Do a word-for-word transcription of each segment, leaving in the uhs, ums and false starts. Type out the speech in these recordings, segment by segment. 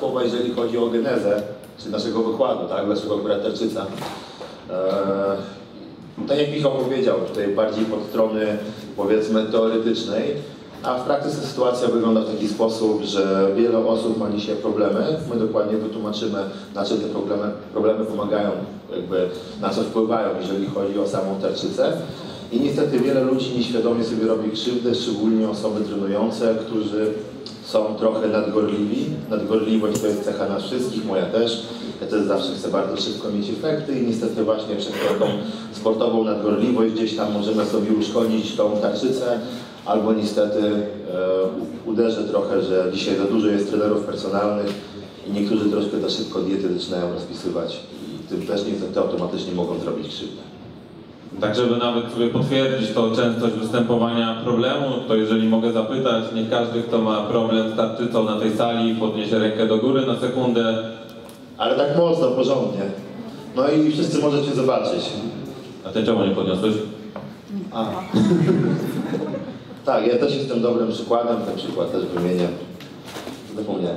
słowa, jeżeli chodzi o genezę czy naszego wykładu, tak? Dlaczego akurat tarczyca. Eee, tak jak Michał powiedział, tutaj bardziej od strony powiedzmy teoretycznej, a w praktyce sytuacja wygląda w taki sposób, że wiele osób ma dzisiaj problemy. My dokładnie wytłumaczymy, na czym te problemy, problemy pomagają, jakby na co wpływają, jeżeli chodzi o samą tarczycę. I niestety wiele ludzi nieświadomie sobie robi krzywdę, szczególnie osoby trenujące, którzy są trochę nadgorliwi. Nadgorliwość to jest cecha nas wszystkich, moja też. Ja też zawsze chcę bardzo szybko mieć efekty i niestety właśnie przez taką sportową nadgorliwość gdzieś tam możemy sobie uszkodzić tą tarczycę, albo niestety e, uderzę trochę, że dzisiaj za dużo jest trenerów personalnych i niektórzy troszkę za szybko diety zaczynają rozpisywać i tym też niestety automatycznie mogą zrobić krzywdę. Tak, żeby nawet sobie potwierdzić tą częstość występowania problemu, to jeżeli mogę zapytać, niech każdy, kto ma problem z tarczycą na tej sali, podniesie rękę do góry na sekundę. Ale tak mocno, porządnie. No i wszyscy możecie zobaczyć. A ty czemu nie podniosłeś? A. Tak, ja też jestem dobrym przykładem, ten przykład też wymienię. Zapomniałem.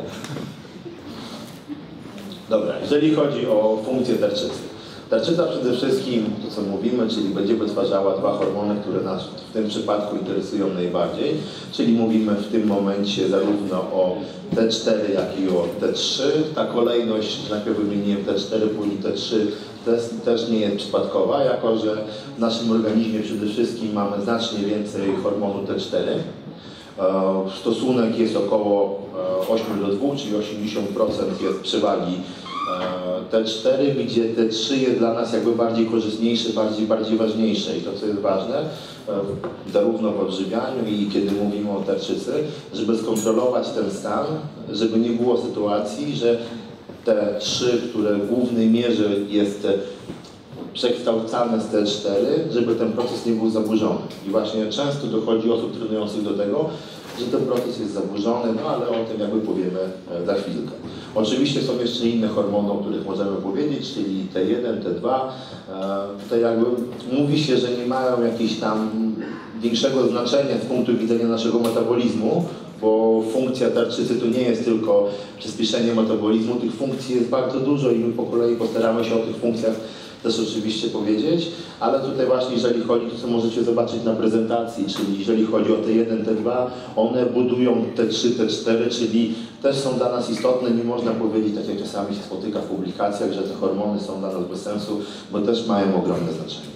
Dobra, jeżeli chodzi o funkcję tarczycy. Tarczyca przede wszystkim, to co mówimy, czyli będzie wytwarzała dwa hormony, które nas w tym przypadku interesują najbardziej, czyli mówimy w tym momencie zarówno o T cztery, jak i o T trzy. Ta kolejność, najpierw wymieniłem T cztery, później T trzy, też, też nie jest przypadkowa, jako że w naszym organizmie przede wszystkim mamy znacznie więcej hormonu T cztery. Stosunek jest około osiem do dwóch, czyli osiemdziesiąt procent jest przewagi T cztery, gdzie T trzy jest dla nas jakby bardziej korzystniejsze, bardziej, bardziej ważniejsze i to co jest ważne, zarówno w odżywianiu i kiedy mówimy o tarczycy, żeby skontrolować ten stan, żeby nie było sytuacji, że T trzy, które w głównej mierze jest przekształcane z T cztery, żeby ten proces nie był zaburzony. I właśnie często dochodzi osób trenujących do tego, że ten proces jest zaburzony, no ale o tym jakby powiemy za chwilkę. Oczywiście są jeszcze inne hormony, o których możemy powiedzieć, czyli T jeden, T dwa. Tutaj jakby mówi się, że nie mają jakiegoś tam większego znaczenia z punktu widzenia naszego metabolizmu, bo funkcja tarczycy to nie jest tylko przyspieszenie metabolizmu, tych funkcji jest bardzo dużo i my po kolei postaramy się o tych funkcjach też oczywiście powiedzieć, ale tutaj właśnie jeżeli chodzi, to co możecie zobaczyć na prezentacji, czyli jeżeli chodzi o T jeden, T dwa, one budują T trzy, T cztery, czyli też są dla nas istotne, nie można powiedzieć, tak jak czasami się spotyka w publikacjach, że te hormony są dla nas bez sensu, bo też mają ogromne znaczenie.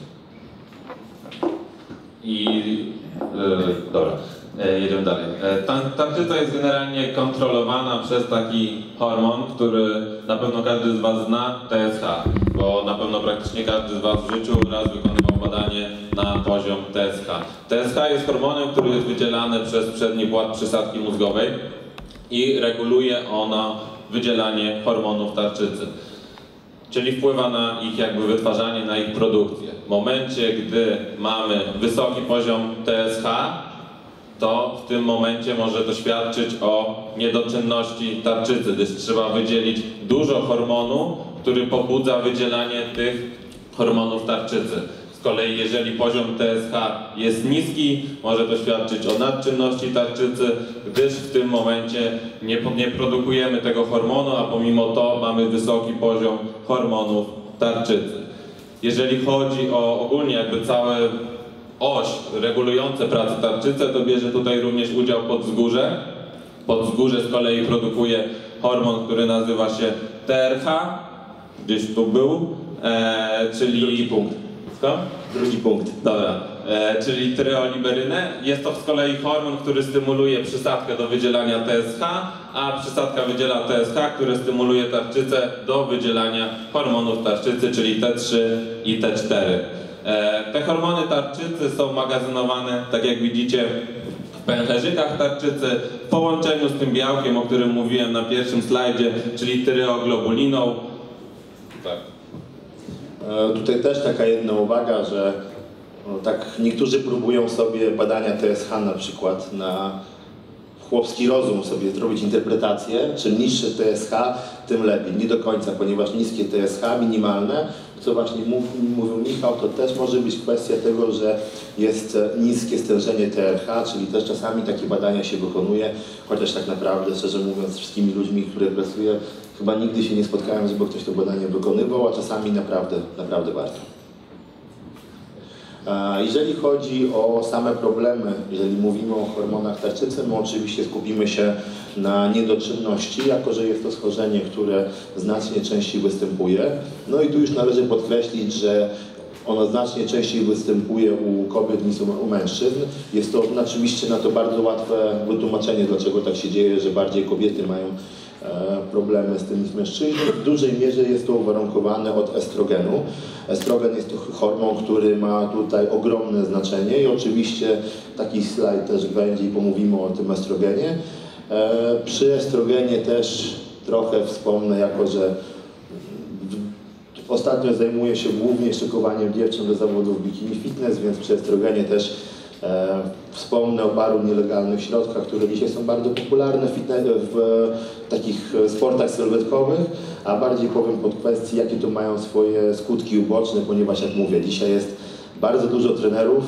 I yy, dobra. Jedziemy dalej. Tarczyca jest generalnie kontrolowana przez taki hormon, który na pewno każdy z Was zna, T S H, bo na pewno praktycznie każdy z Was w życiu raz wykonywał badanie na poziom T S H. T S H jest hormonem, który jest wydzielany przez przedni płat przysadki mózgowej i reguluje ono wydzielanie hormonów tarczycy, czyli wpływa na ich jakby wytwarzanie, na ich produkcję. W momencie, gdy mamy wysoki poziom T S H, to w tym momencie może to świadczyć o niedoczynności tarczycy, gdyż trzeba wydzielić dużo hormonu, który pobudza wydzielanie tych hormonów tarczycy. Z kolei jeżeli poziom T S H jest niski, może to świadczyć o nadczynności tarczycy, gdyż w tym momencie nie, nie produkujemy tego hormonu, a pomimo to mamy wysoki poziom hormonów tarczycy. Jeżeli chodzi o ogólnie jakby całe oś regulujące pracę tarczycy, to bierze tutaj również udział podzgórze. Podzgórze z kolei produkuje hormon, który nazywa się T R H, gdzieś tu był, e, czyli... Drugi punkt. Co? Drugi punkt. Dobra, e, czyli tyreoliberynę. Jest to z kolei hormon, który stymuluje przysadkę do wydzielania T S H, a przysadka wydziela T S H, który stymuluje tarczycę do wydzielania hormonów tarczycy, czyli T trzy i T cztery. Te hormony tarczycy są magazynowane, tak jak widzicie, w pęcherzykach tarczycy w połączeniu z tym białkiem, o którym mówiłem na pierwszym slajdzie, czyli tyreoglobuliną. Tak. E, tutaj też taka jedna uwaga, że no, tak niektórzy próbują sobie badania T S H na przykład na chłopski rozum sobie zrobić interpretację, czym niższe T S H, tym lepiej. Nie do końca, ponieważ niskie T S H, minimalne, co właśnie mówił, mówił Michał, to też może być kwestia tego, że jest niskie stężenie T R H, czyli też czasami takie badania się wykonuje, chociaż tak naprawdę, szczerze mówiąc, z wszystkimi ludźmi, które pracuję, chyba nigdy się nie spotkałem, żeby ktoś to badanie wykonywał, a czasami naprawdę, naprawdę warto. Jeżeli chodzi o same problemy, jeżeli mówimy o hormonach tarczycy, my oczywiście skupimy się na niedoczynności, jako że jest to schorzenie, które znacznie częściej występuje. No i tu już należy podkreślić, że ono znacznie częściej występuje u kobiet niż u mężczyzn. Jest to oczywiście na to bardzo łatwe wytłumaczenie, dlaczego tak się dzieje, że bardziej kobiety mają problemy z tym niż mężczyźni. W dużej mierze jest to uwarunkowane od estrogenu. Estrogen jest to hormon, który ma tutaj ogromne znaczenie i oczywiście taki slajd też będzie i pomówimy o tym estrogenie. Przy estrogenie też trochę wspomnę, jako że ostatnio zajmuję się głównie szykowaniem dziewczyn do zawodów bikini fitness, więc przy estrogenie też E, wspomnę o paru nielegalnych środkach, które dzisiaj są bardzo popularne w, fitness, w takich sportach sylwetkowych, a bardziej powiem pod kwestii, jakie to mają swoje skutki uboczne, ponieważ jak mówię, dzisiaj jest bardzo dużo trenerów.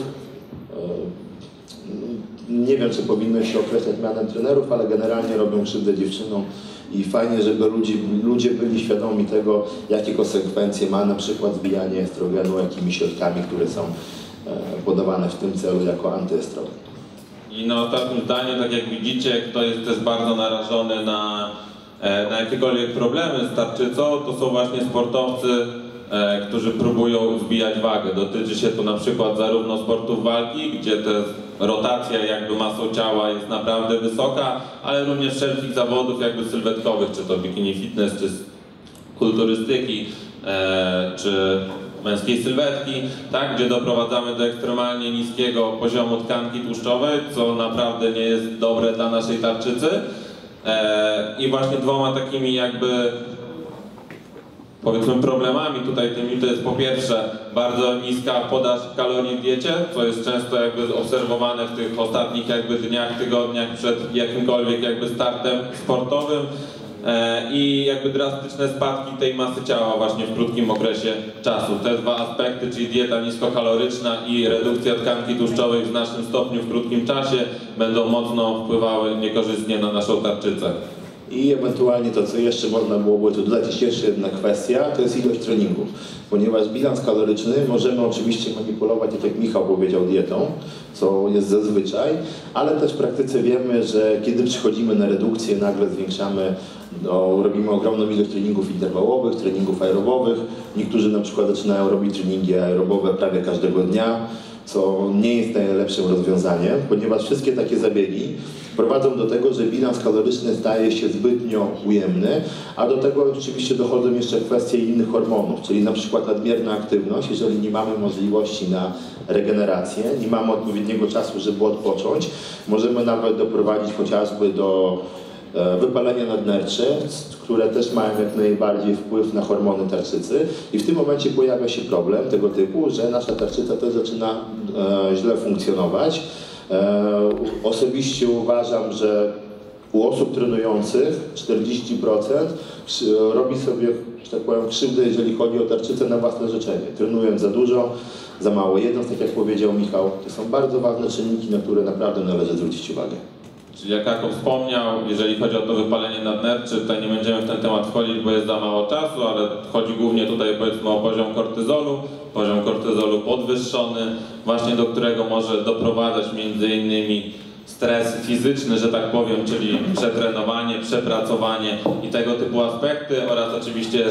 E, nie wiem, czy powinno się określać mianem trenerów, ale generalnie robią krzywdę dziewczynom i fajnie, żeby ludzie, ludzie byli świadomi tego, jakie konsekwencje ma na przykład zbijanie estrogenu jakimi środkami, które są podawane w tym celu jako antyestrogen. I na ostatnim zdaniu, tak jak widzicie, kto jest też bardzo narażony na, na jakiekolwiek problemy z tarczycą, to są właśnie sportowcy, którzy próbują zbijać wagę. Dotyczy się to na przykład zarówno sportów walki, gdzie ta rotacja jakby masą ciała jest naprawdę wysoka, ale również wszelkich zawodów jakby sylwetkowych, czy to bikini fitness, czy kulturystyki, czy męskiej sylwetki, tak, gdzie doprowadzamy do ekstremalnie niskiego poziomu tkanki tłuszczowej, co naprawdę nie jest dobre dla naszej tarczycy. E, I właśnie dwoma takimi jakby, powiedzmy, problemami tutaj tymi to jest po pierwsze bardzo niska podaż kalorii w diecie, co jest często jakby obserwowane w tych ostatnich jakby dniach, tygodniach przed jakimkolwiek jakby startem sportowym. I jakby drastyczne spadki tej masy ciała właśnie w krótkim okresie czasu. Te dwa aspekty, czyli dieta niskokaloryczna i redukcja tkanki tłuszczowej w znacznym stopniu w krótkim czasie, będą mocno wpływały niekorzystnie na naszą tarczycę. I ewentualnie to, co jeszcze można byłoby tu dodać, jest jeszcze jedna kwestia, to jest ilość treningów. Ponieważ bilans kaloryczny możemy oczywiście manipulować, tak jak Michał powiedział, dietą, co jest zazwyczaj, ale też w praktyce wiemy, że kiedy przychodzimy na redukcję, nagle zwiększamy, no, robimy ogromną ilość treningów interwałowych, treningów aerobowych. Niektórzy na przykład zaczynają robić treningi aerobowe prawie każdego dnia, co nie jest najlepszym rozwiązaniem, ponieważ wszystkie takie zabiegi prowadzą do tego, że bilans kaloryczny staje się zbytnio ujemny, a do tego oczywiście dochodzą jeszcze kwestie innych hormonów, czyli na przykład nadmierna aktywność. Jeżeli nie mamy możliwości na regenerację, nie mamy odpowiedniego czasu, żeby odpocząć, możemy nawet doprowadzić chociażby do wypalenia nadnerczy, które też mają jak najbardziej wpływ na hormony tarczycy i w tym momencie pojawia się problem tego typu, że nasza tarczyca też zaczyna e, źle funkcjonować. E, osobiście uważam, że u osób trenujących czterdzieści procent robi sobie, że tak powiem, krzywdę, jeżeli chodzi o tarczycę na własne życzenie. Trenując za dużo, za mało jedząc, tak jak powiedział Michał, to są bardzo ważne czynniki, na które naprawdę należy zwrócić uwagę. Czyli jak Jakub wspomniał, jeżeli chodzi o to wypalenie nadnerczy, tutaj nie będziemy w ten temat wchodzić, bo jest za mało czasu, ale chodzi głównie tutaj, powiedzmy, o poziom kortyzolu, poziom kortyzolu podwyższony, właśnie do którego może doprowadzać między innymi stres fizyczny, że tak powiem, czyli przetrenowanie, przepracowanie i tego typu aspekty oraz oczywiście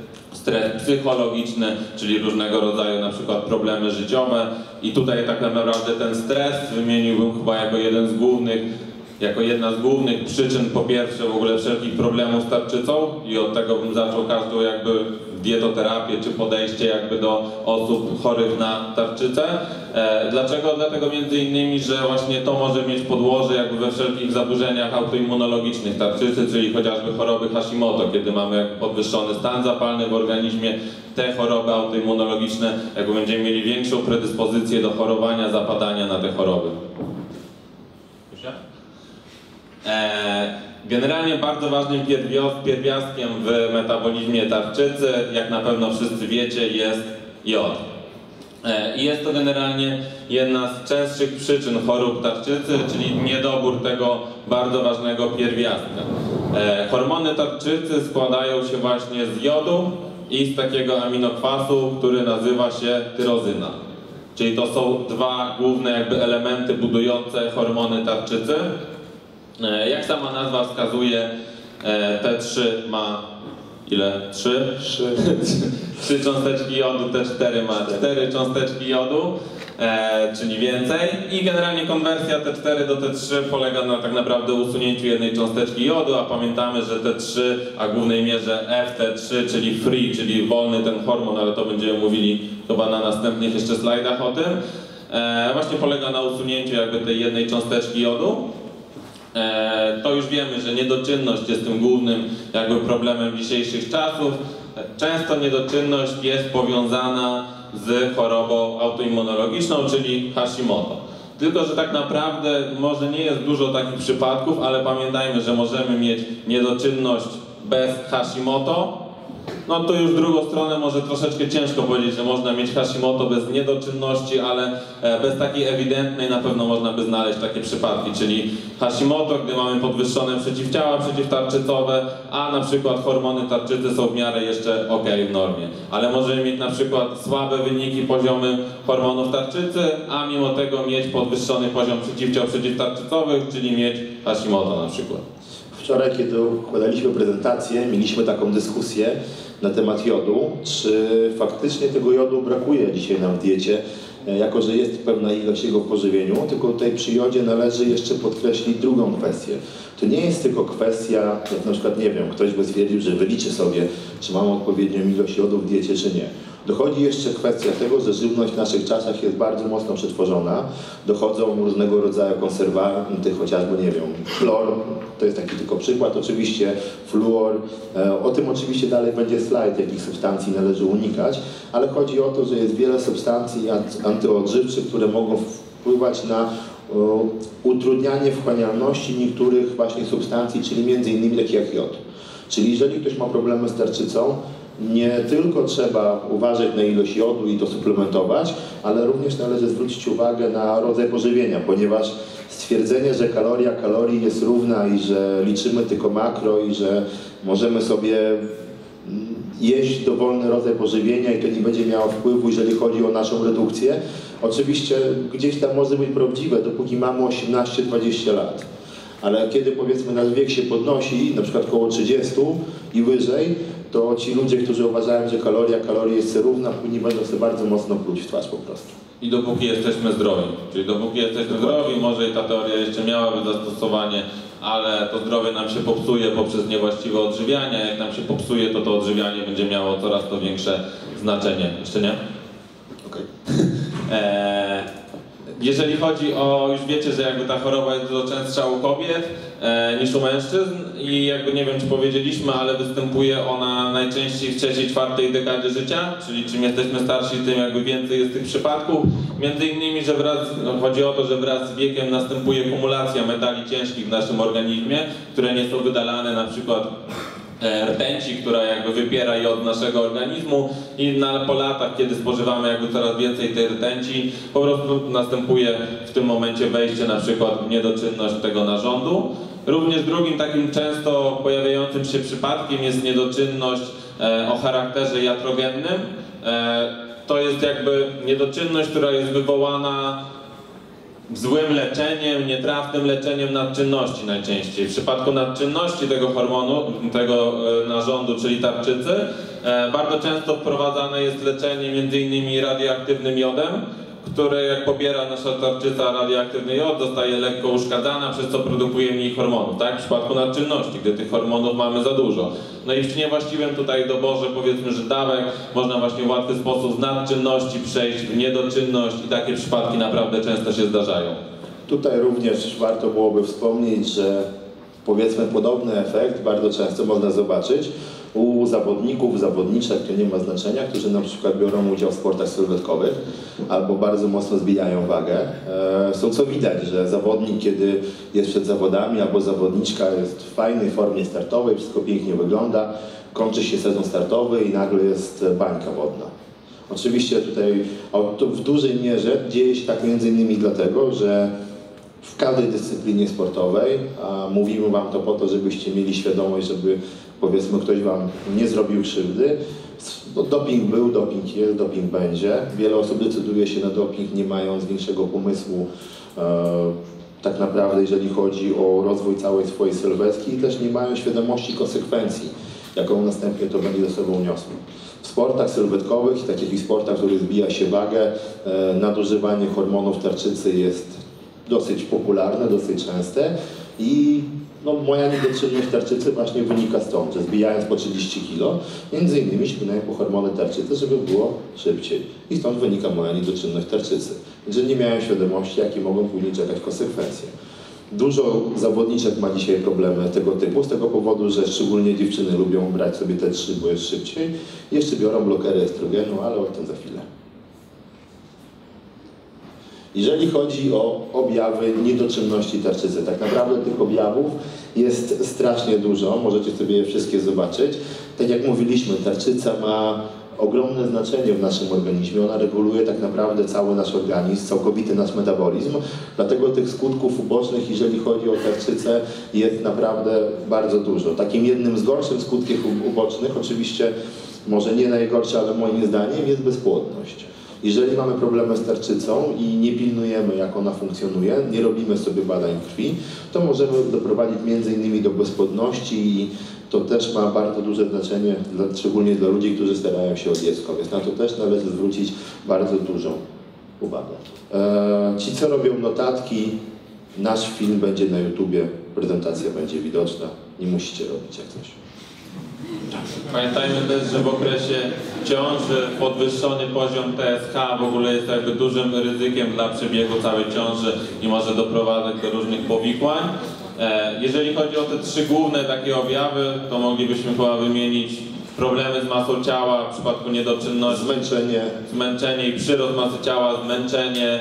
stres psychologiczny, czyli różnego rodzaju na przykład problemy życiowe i tutaj tak naprawdę ten stres wymieniłbym chyba jako jeden z głównych Jako jedna z głównych przyczyn, po pierwsze, w ogóle wszelkich problemów z tarczycą i od tego bym zaczął każdą jakby dietoterapię czy podejście jakby do osób chorych na tarczycę. E, dlaczego? Dlatego między innymi, że właśnie to może mieć podłoże jakby we wszelkich zaburzeniach autoimmunologicznych tarczycy, czyli chociażby choroby Hashimoto, kiedy mamy jakby podwyższony stan zapalny w organizmie. Te choroby autoimmunologiczne jakby będziemy mieli większą predyspozycję do chorowania, zapadania na te choroby. Generalnie bardzo ważnym pierwios- pierwiastkiem w metabolizmie tarczycy, jak na pewno wszyscy wiecie, jest jod. E, I jest to generalnie jedna z częstszych przyczyn chorób tarczycy, czyli niedobór tego bardzo ważnego pierwiastka. E, Hormony tarczycy składają się właśnie z jodu i z takiego aminokwasu, który nazywa się tyrozyna. Czyli to są dwa główne jakby elementy budujące hormony tarczycy. E, Jak sama nazwa wskazuje, e, T trzy ma ile? Trzy? Trzy. Trzy cząsteczki jodu, T cztery ma cztery cząsteczki jodu, e, czyli więcej. I generalnie konwersja T cztery do T trzy polega na tak naprawdę usunięciu jednej cząsteczki jodu, a pamiętamy, że T trzy, a w głównej mierze F T trzy, czyli free, czyli wolny ten hormon, ale to będziemy mówili chyba na następnych jeszcze slajdach o tym, e, właśnie polega na usunięciu jakby tej jednej cząsteczki jodu. E, to już wiemy, że niedoczynność jest tym głównym jakby problemem dzisiejszych czasów. Często niedoczynność jest powiązana z chorobą autoimmunologiczną, czyli Hashimoto. Tylko że tak naprawdę może nie jest dużo takich przypadków, ale pamiętajmy, że możemy mieć niedoczynność bez Hashimoto. No to już w drugą stronę może troszeczkę ciężko powiedzieć, że można mieć Hashimoto bez niedoczynności, ale bez takiej ewidentnej na pewno można by znaleźć takie przypadki, czyli Hashimoto, gdy mamy podwyższone przeciwciała przeciwtarczycowe, a na przykład hormony tarczycy są w miarę jeszcze ok w normie. Ale możemy mieć na przykład słabe wyniki poziomy hormonów tarczycy, a mimo tego mieć podwyższony poziom przeciwciał przeciwtarczycowych, czyli mieć Hashimoto na przykład. Wczoraj, kiedy układaliśmy prezentację, mieliśmy taką dyskusję na temat jodu, czy faktycznie tego jodu brakuje dzisiaj nam w diecie, jako że jest pewna ilość jego w pożywieniu, tylko tutaj przy jodzie należy jeszcze podkreślić drugą kwestię. To nie jest tylko kwestia, jak na przykład, nie wiem, ktoś by stwierdził, że wyliczy sobie, czy mamy odpowiednią ilość jodu w diecie, czy nie. Dochodzi jeszcze kwestia tego, że żywność w naszych czasach jest bardzo mocno przetworzona. Dochodzą różnego rodzaju konserwanty, chociażby, nie wiem, chlor, to jest taki tylko przykład, oczywiście fluor. O tym oczywiście dalej będzie slajd, jakich substancji należy unikać, ale chodzi o to, że jest wiele substancji antyodżywczych, które mogą wpływać na utrudnianie wchłanialności niektórych właśnie substancji, czyli między innymi takich jak jod. Czyli jeżeli ktoś ma problemy z tarczycą, nie tylko trzeba uważać na ilość jodu i to suplementować, ale również należy zwrócić uwagę na rodzaj pożywienia, ponieważ stwierdzenie, że kaloria kalorii jest równa i że liczymy tylko makro i że możemy sobie jeść dowolny rodzaj pożywienia i to nie będzie miało wpływu, jeżeli chodzi o naszą redukcję, oczywiście gdzieś tam może być prawdziwe, dopóki mamy osiemnaście dwadzieścia lat. Ale kiedy powiedzmy nasz wiek się podnosi, na przykład koło trzydziestu i wyżej, to ci ludzie, którzy uważają, że kaloria kalorii jest równa, później będą sobie bardzo mocno pluć w twarz po prostu. I dopóki jesteśmy zdrowi, czyli dopóki jesteśmy zdrowi, może i ta teoria jeszcze miałaby zastosowanie, ale to zdrowie nam się popsuje poprzez niewłaściwe odżywianie, jak nam się popsuje, to to odżywianie będzie miało coraz to większe znaczenie. Jeszcze nie? Okej. Eee, jeżeli chodzi o, już wiecie, że jakby ta choroba jest dużo częstsza u kobiet e, niż u mężczyzn i jakby nie wiem, czy powiedzieliśmy, ale występuje ona najczęściej w trzeciej, czwartej dekadzie życia, czyli czym jesteśmy starsi, tym jakby więcej jest tych przypadków. Między innymi, że wraz, no, chodzi o to, że wraz z wiekiem następuje kumulacja metali ciężkich w naszym organizmie, które nie są wydalane na przykład rtęci, która jakby wypiera je od naszego organizmu i na, po latach, kiedy spożywamy jakby coraz więcej tej rtęci, po prostu następuje w tym momencie wejście na przykład w niedoczynność tego narządu. Również drugim takim często pojawiającym się przypadkiem jest niedoczynność e, o charakterze iatrogennym. E, to jest jakby niedoczynność, która jest wywołana złym leczeniem, nietrafnym leczeniem nadczynności najczęściej. W przypadku nadczynności tego hormonu, tego narządu, czyli tarczycy, bardzo często wprowadzane jest leczenie między innymi radioaktywnym jodem, które jak pobiera nasza tarczyca radioaktywny jod, zostaje lekko uszkadzana, przez co produkuje mniej hormonów, tak? W przypadku nadczynności, gdy tych hormonów mamy za dużo. No i przy niewłaściwym tutaj doborze, powiedzmy, że dawek, można właśnie w łatwy sposób z nadczynności przejść w niedoczynność i takie przypadki naprawdę często się zdarzają. Tutaj również warto byłoby wspomnieć, że powiedzmy podobny efekt bardzo często można zobaczyć u zawodników, zawodniczek, to nie ma znaczenia, którzy na przykład biorą udział w sportach sylwetkowych albo bardzo mocno zbijają wagę, e, są co widać, że zawodnik, kiedy jest przed zawodami albo zawodniczka jest w fajnej formie startowej, wszystko pięknie wygląda, kończy się sezon startowy i nagle jest bańka wodna. Oczywiście tutaj w dużej mierze dzieje się tak między innymi dlatego, że w każdej dyscyplinie sportowej, a mówimy Wam to po to, żebyście mieli świadomość, żeby powiedzmy ktoś Wam nie zrobił krzywdy. No, doping był, doping jest, doping będzie. Wiele osób decyduje się na doping, nie mając większego pomysłu e, tak naprawdę, jeżeli chodzi o rozwój całej swojej sylwetki i też nie mają świadomości konsekwencji, jaką następnie to będzie ze sobą niosło. W sportach sylwetkowych, tak jak i w sportach, w których zbija się wagę, e, nadużywanie hormonów tarczycy jest dosyć popularne, dosyć częste i no, moja niedoczynność tarczycy właśnie wynika stąd, że zbijając po trzydzieści kilo, między innymi sięgnąłem po hormony tarczycy, żeby było szybciej. I stąd wynika moja niedoczynność tarczycy. Że nie miałem świadomości, jakie mogą później czekać konsekwencje. Dużo zawodniczek ma dzisiaj problemy tego typu, z tego powodu, że szczególnie dziewczyny lubią brać sobie te trzy, bo jest szybciej. Jeszcze biorą blokery estrogenu, ale o tym za chwilę. Jeżeli chodzi o objawy niedoczynności tarczycy, tak naprawdę tych objawów jest strasznie dużo, możecie sobie je wszystkie zobaczyć. Tak jak mówiliśmy, tarczyca ma ogromne znaczenie w naszym organizmie, ona reguluje tak naprawdę cały nasz organizm, całkowity nasz metabolizm, dlatego tych skutków ubocznych, jeżeli chodzi o tarczycę, jest naprawdę bardzo dużo. Takim jednym z gorszych skutków ubocznych, oczywiście może nie najgorsze, ale moim zdaniem jest bezpłodność. Jeżeli mamy problemy z tarczycą i nie pilnujemy, jak ona funkcjonuje, nie robimy sobie badań krwi, to możemy doprowadzić między innymi do bezpłodności i to też ma bardzo duże znaczenie, dla, szczególnie dla ludzi, którzy starają się o dziecko, więc na to też należy zwrócić bardzo dużą uwagę. Eee, ci, co robią notatki, nasz film będzie na YouTubie, prezentacja będzie widoczna, nie musicie robić jak coś. Pamiętajmy też, że w okresie ciąży podwyższony poziom T S H w ogóle jest jakby dużym ryzykiem dla przebiegu całej ciąży i może doprowadzać do różnych powikłań. Jeżeli chodzi o te trzy główne takie objawy, to moglibyśmy chyba wymienić problemy z masą ciała w przypadku niedoczynności, Zmęczenie, zmęczenie i przyrost masy ciała, zmęczenie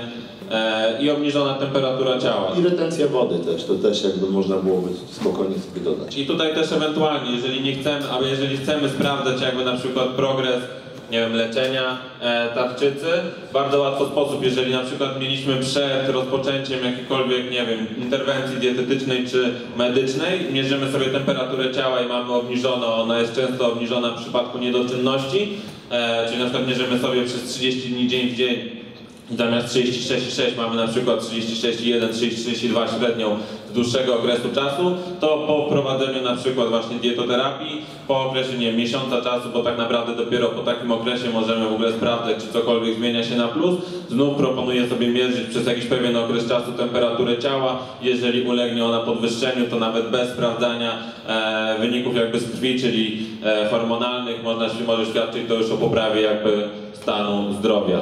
i obniżona temperatura ciała. i retencja wody też, to też jakby można byłoby spokojnie sobie dodać. I tutaj też ewentualnie, jeżeli nie chcemy, albo jeżeli chcemy sprawdzać jakby na przykład progres, nie wiem, leczenia e, tarczycy, bardzo łatwy sposób, jeżeli na przykład mieliśmy przed rozpoczęciem jakiejkolwiek, nie wiem, interwencji dietetycznej czy medycznej, mierzymy sobie temperaturę ciała i mamy obniżoną, ona jest często obniżona w przypadku niedoczynności, e, czyli na przykład mierzymy sobie przez trzydzieści dni dzień w dzień, i zamiast trzydzieści sześć przecinek sześć mamy na przykład trzydzieści sześć przecinek jeden, trzydzieści sześć przecinek dwa średnią z dłuższego okresu czasu, to po wprowadzeniu na przykład właśnie dietoterapii, po okresie, nie wiem, miesiąca czasu, bo tak naprawdę dopiero po takim okresie możemy w ogóle sprawdzać, czy cokolwiek zmienia się na plus, znów proponuję sobie mierzyć przez jakiś pewien okres czasu temperaturę ciała. Jeżeli ulegnie ona podwyższeniu, to nawet bez sprawdzania e, wyników jakby z krwi, czyli e, hormonalnych, można, może świadczyć to już o poprawie jakby stanu zdrowia.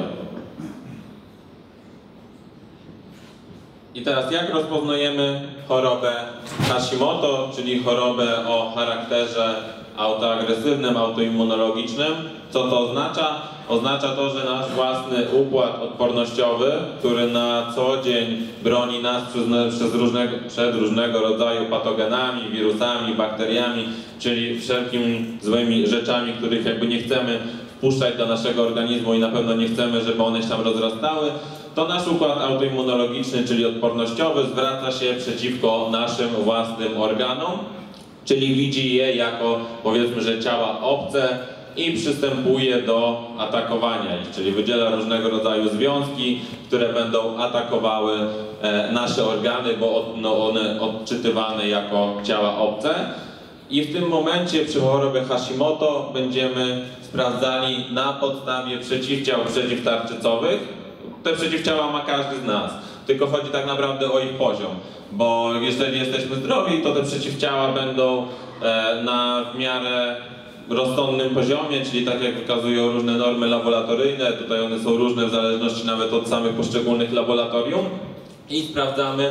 I teraz jak rozpoznajemy chorobę Hashimoto, czyli chorobę o charakterze autoagresywnym, autoimmunologicznym? Co to oznacza? Oznacza to, że nasz własny układ odpornościowy, który na co dzień broni nas przez, przez różnego, przed różnego rodzaju patogenami, wirusami, bakteriami, czyli wszelkimi złymi rzeczami, których jakby nie chcemy wpuszczać do naszego organizmu i na pewno nie chcemy, żeby one się tam rozrastały, to nasz układ autoimmunologiczny, czyli odpornościowy, zwraca się przeciwko naszym własnym organom, czyli widzi je jako, powiedzmy, że ciała obce i przystępuje do atakowania ich, czyli wydziela różnego rodzaju związki, które będą atakowały e, nasze organy, bo od, no, one odczytywane jako ciała obce. I w tym momencie przy chorobie Hashimoto będziemy sprawdzali na podstawie przeciwciał przeciwtarczycowych. Te przeciwciała ma każdy z nas, tylko chodzi tak naprawdę o ich poziom, bo jeżeli jesteśmy zdrowi, to te przeciwciała będą e, na w miarę rozsądnym poziomie, czyli tak jak wykazują różne normy laboratoryjne, tutaj one są różne w zależności nawet od samych poszczególnych laboratorium i sprawdzamy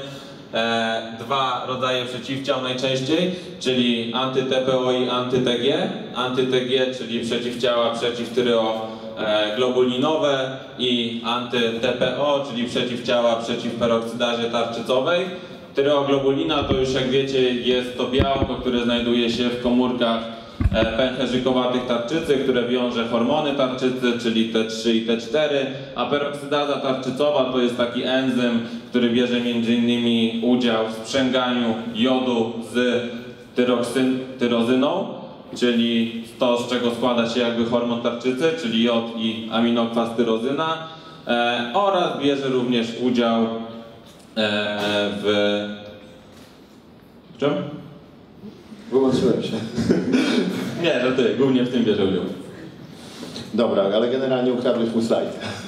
e, dwa rodzaje przeciwciał najczęściej, czyli anty-T P O i anty-T G. Anty-T G, czyli przeciwciała przeciwtyreoglobulinowe i anty-T P O, czyli przeciwciała przeciw peroksydazie tarczycowej. Tyreoglobulina to już, jak wiecie, jest to białko, które znajduje się w komórkach pęcherzykowatych tarczycy, które wiąże hormony tarczycy, czyli T trzy i T cztery, a peroksydaza tarczycowa to jest taki enzym, który bierze między innymi udział w sprzęganiu jodu z tyroksyn, tyrozyną, czyli to, z czego składa się jakby hormon tarczycy, czyli jod i aminokwas tyrozyna, e, oraz bierze również udział e, w... w czym? Wyłączyłem się. Nie, że ty, głównie w tym bierze udział. Dobra, ale generalnie ukradłeś mu slajd.